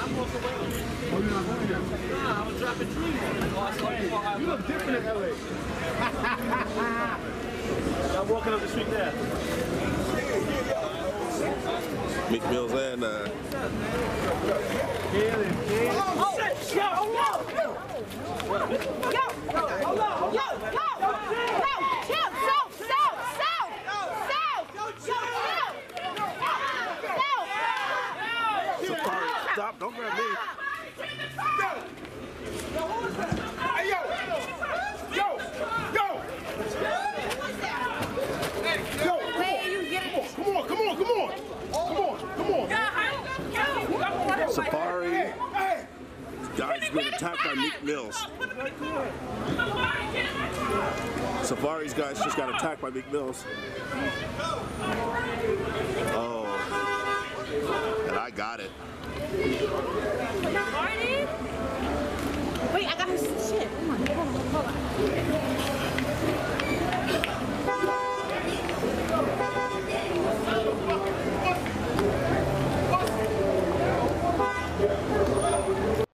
you're not going yet? Nah, I was dropping dreams. You look different in LA. I'm walking up the street there. Meek Mills and Oh, shit! Yo! Safari, stop, don't grab me. Hey, yo! Come on! Safari guy's being attacked by Meek Mills. Safari's guys just got attacked by Meek Mills. Oh, and I got it. Wait, I got his shit. Hold on.